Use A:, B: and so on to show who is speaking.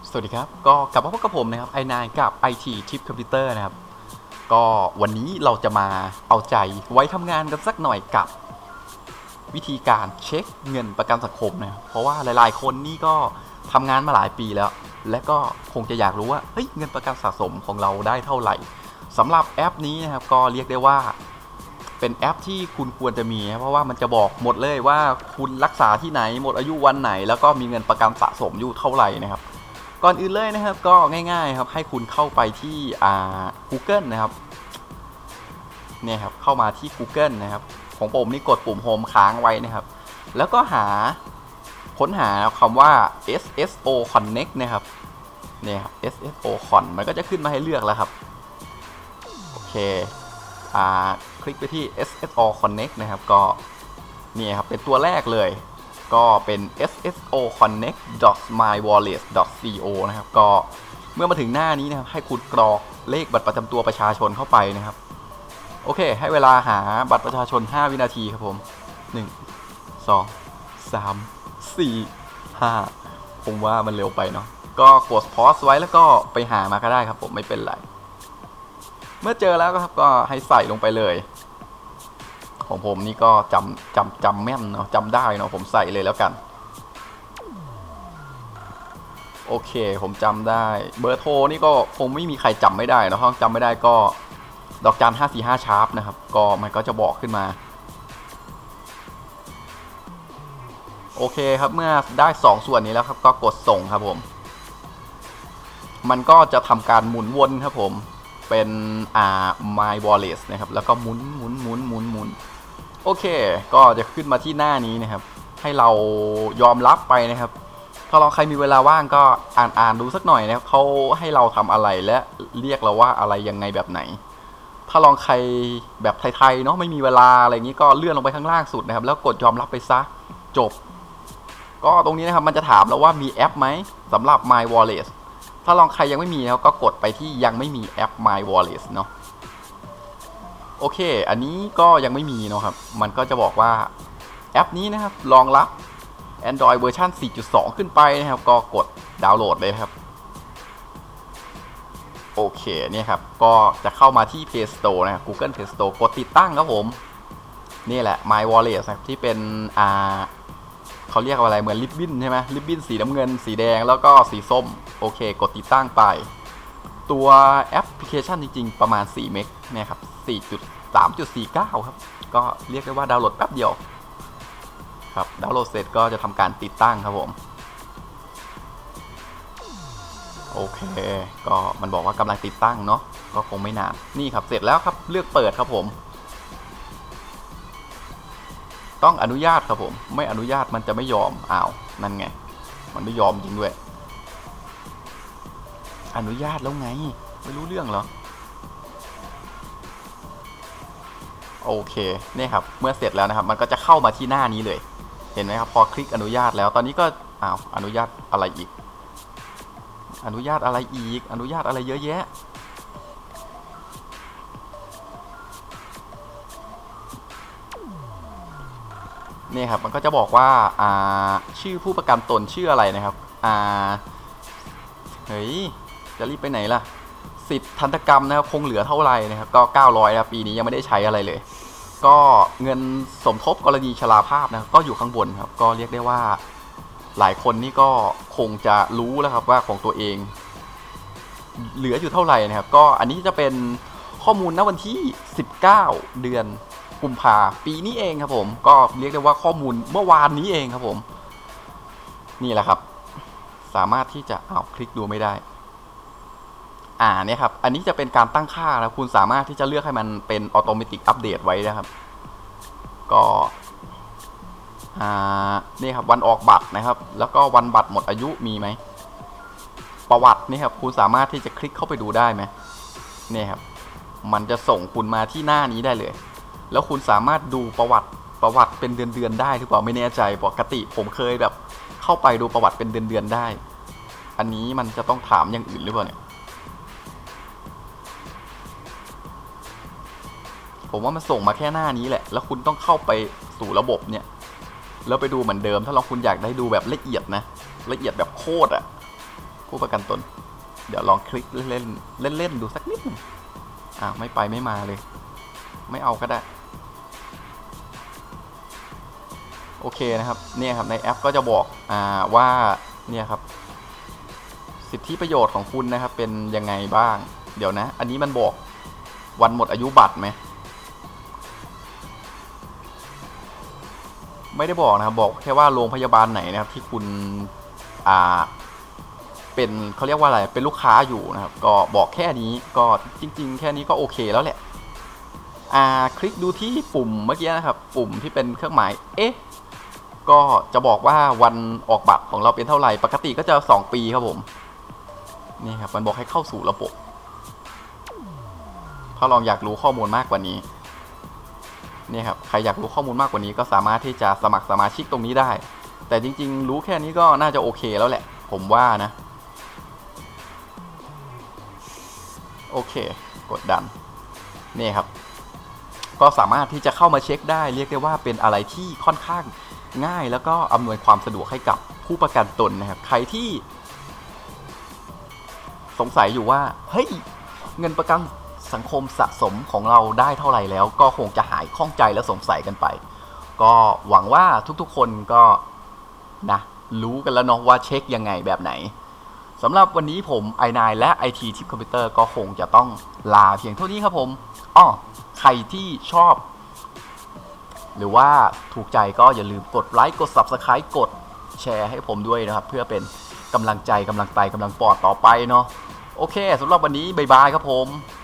A: สวัสดีครับก็กลับมาพบกับผมนะครับi9กับ IT Chip Computer นะครับก็วันนี้เราจะมาเอาใจไว้ทำงานกันสักหน่อยกับวิธีการเช็คเงินประกันสังคมนะครับเพราะว่าหลายๆคนนี่ก็ทำงานมาหลายปีแล้วและก็คงจะอยากรู้ว่าเฮ้ยเงินประกันสะสมของเราได้เท่าไหร่สำหรับแอปนี้นะครับก็เรียกได้ว่าเป็นแอปที่คุณควรจะมีเพราะว่ามันจะบอกหมดเลยว่าคุณรักษาที่ไหนหมดอายุวันไหนแล้วก็มีเงินประกันสะสมอยู่เท่าไหร่นะครับก่อนอื่นเลยนะครับก็ง่ายๆครับให้คุณเข้าไปที่Google นะครับเนี่ยครับเข้ามาที่ Google นะครับของผมนี่กดปุ่ม Home ค้างไว้นะครับแล้วก็ค้นหาคำว่า SSO Connect นะครับเนี่ยครับ SSO Con มันก็จะขึ้นมาให้เลือกแล้วครับโอเคคลิกไปที่ SSO Connect นะครับก็นี่ครับเป็นตัวแรกเลยก็เป็น ssoconnect.mywallet.co นะครับก็เมื่อมาถึงหน้านี้นะครับให้คุณกรอกเลขบัตรประจำตัวประชาชนเข้าไปนะครับโอเคให้เวลาหาบัตรประชาชน5วินาทีครับผม1 2 3 4 5ผมว่ามันเร็วไปเนาะก็กดพอสไว้แล้วก็ไปหามาก็ได้ครับผมไม่เป็นไรเมื่อเจอแล้วครับก็ให้ใส่ลงไปเลยของผมนี่ก็จำแม่นเนาะจำได้เนาะผมใส่เลยแล้วกันโอเคผมจำได้เบอร์โทรนี่ก็คงไม่มีใครจำไม่ได้นะถ้าจำไม่ได้ก็ดอกจัน545ชาร์ปนะครับก็มันก็จะบอกขึ้นมาโอเคครับเมื่อได้2ส่วนนี้แล้วครับก็กดส่งครับผมมันก็จะทำการหมุนวนครับผมเป็นmy wallet นะครับแล้วก็หมุนโอเคก็จะขึ้นมาที่หน้านี้นะครับให้เรายอมรับไปนะครับถ้าเราใครมีเวลาว่างก็อ่านดูสักหน่อยนะครับเขาให้เราทำอะไรและเรียกเราว่าอะไรยังไงแบบไหนถ้าลองใครแบบไทยๆเนาะไม่มีเวลาอะไรอย่างนี้ก็เลื่อนลงไปข้างล่างสุดนะครับแล้วกดยอมรับไปซะจบก็ตรงนี้นะครับมันจะถามเราว่ามีแอปไหมสำหรับ My Wallet ถ้าลองใครยังไม่มีนะครับก็กดไปที่ยังไม่มีแอป My Wallet เนาะโอเคอันนี้ก็ยังไม่มีเนาะครับมันก็จะบอกว่าแอปนี้นะครับรองรับ Android เวอร์ชัน 4.2 ขึ้นไปนะครับก็กดดาวน์โหลดเลยครับโอเคเนี่ยครับก็จะเข้ามาที่ Play Store นะครับ Google Play Store กดติดตั้งครับผมนี่แหละ My Wallet นะครับที่เป็นเขาเรียกว่าอะไรเหมือนริบบิ้นใช่ไหมริบบิ้นสีน้ำเงินสีแดงแล้วก็สีส้มโอเคกดติดตั้งไปตัวแอปพลิเคชันจริงๆประมาณ4เมกเนี่ยครับ 4.3.49 ครับก็เรียกได้ว่าดาวน์โหลดแป๊บเดียวครับดาวน์โหลดเสร็จก็จะทำการติดตั้งครับผมโอเคก็มันบอกว่ากำลังติดตั้งเนาะก็คงไม่นานนี่ครับเสร็จแล้วครับเลือกเปิดครับผมต้องอนุญาตครับผมไม่อนุญาตมันจะไม่ยอมอ้าวนั่นไงมันไม่ยอมจริงด้วยอนุญาตแล้วไงไม่รู้เรื่องเหรอโอเคนี่ครับเมื่อเสร็จแล้วนะครับมันก็จะเข้ามาที่หน้านี้เลยเห็นไหมครับพอคลิกอนุญาตแล้วตอนนี้ก็อ้าวอนุญาตอะไรอีกอนุญาตอะไรอีกอนุญาตอะไรเยอะแยะนี่ครับมันก็จะบอกว่าชื่อผู้ประกันตนชื่ออะไรนะครับเฮ้ยจะรีบไปไหนล่ะสิทธิ์ทันตกรรมนะครับคงเหลือเท่าไหร่นะครับก็900นะปีนี้ยังไม่ได้ใช้อะไรเลยก็เงินสมทบกรณีชราภาพนะครับก็อยู่ข้างบนครับก็เรียกได้ว่าหลายคนนี่ก็คงจะรู้แล้วครับว่าของตัวเองเหลืออยู่เท่าไหร่นะครับก็อันนี้จะเป็นข้อมูลณวันที่19เดือนกุมภาปีนี้เองครับผมก็เรียกได้ว่าข้อมูลเมื่อวานนี้เองครับผมนี่แหละครับสามารถที่จะคลิกดูไม่ได้เนี่ยครับอันนี้จะเป็นการตั้งค่าแล้วคุณสามารถที่จะเลือกให้มันเป็นออโตเมติกอัปเดตไว้นะครับก็นี่ครับวันออกบัตรนะครับแล้วก็วันบัตรหมดอายุมีไหมประวัตินี่ครับคุณสามารถที่จะคลิกเข้าไปดูได้ไหมนี่ครับมันจะส่งคุณมาที่หน้านี้ได้เลยแล้วคุณสามารถดูประวัติเป็นเดือนได้หรือเปล่าไม่แน่ใจปกติผมเคยแบบเข้าไปดูประวัติเป็นเดือนได้อันนี้มันจะต้องถามอย่างอื่นหรือเปล่าเนี่ยผมว่ามันส่งมาแค่หน้านี้แหละแล้วคุณต้องเข้าไปสู่ระบบเนี่ยแล้วไปดูเหมือนเดิมถ้าเราคุณอยากได้ดูแบบละเอียดนะละเอียดแบบโคตรผู้ประกันตนเดี๋ยวลองคลิกเล่นเล่นดูสักนิดนึงไม่ไปไม่มาเลยไม่เอาก็ได้โอเคนะครับเนี่ยครับในแอปก็จะบอกว่าเนี่ยครับสิทธิประโยชน์ของคุณนะครับเป็นยังไงบ้างเดี๋ยวนะอันนี้มันบอกวันหมดอายุบัตรไหมไม่ได้บอกนะครับบอกแค่ว่าโรงพยาบาลไหนนะครับที่คุณเป็นเขาเรียกว่าอะไรเป็นลูกค้าอยู่นะครับก็บอกแค่นี้ก็จริงๆแค่นี้ก็โอเคแล้วแหละคลิกดูที่ปุ่มเมื่อกี้นะครับปุ่มที่เป็นเครื่องหมายก็จะบอกว่าวันออกบัตรของเราเป็นเท่าไหร่ปกติก็จะ2 ปีครับผมนี่ครับมันบอกให้เข้าสู่ระบบถ้าลองอยากรู้ข้อมูลมากกว่านี้นี่ครับใครอยากรู้ข้อมูลมากกว่านี้ก็สามารถที่จะสมัครสมาชิกตรงนี้ได้แต่จริงๆรู้แค่นี้ก็น่าจะโอเคแล้วแหละผมว่านะโอเคกดดันนี่ครับก็สามารถที่จะเข้ามาเช็คได้เรียกได้ว่าเป็นอะไรที่ค่อนข้างง่ายแล้วก็อำนวยความสะดวกให้กับผู้ประกันตนนะครับใครที่สงสัยอยู่ว่าเฮ้ยเงินประกันสังคมสะสมของเราได้เท่าไหร่แล้วก็คงจะหายข้องใจและสงสัยกันไปก็หวังว่าทุกๆคนก็นะรู้กันแล้วเนาะว่าเช็คยังไงแบบไหนสำหรับวันนี้ผมi9และ IT Tip Computer ก็คงจะต้องลาเพียงเท่านี้ครับผมใครที่ชอบหรือว่าถูกใจก็อย่าลืมกดไลค์กด Subscribe กดแชร์ให้ผมด้วยนะครับเพื่อเป็นกำลังใจกำลังไตกำลังปอดต่อไปเนาะโอเคสำหรับวันนี้บ๊ายบายครับผม